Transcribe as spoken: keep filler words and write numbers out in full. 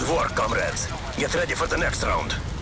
Good work, comrades. Get ready for the next round.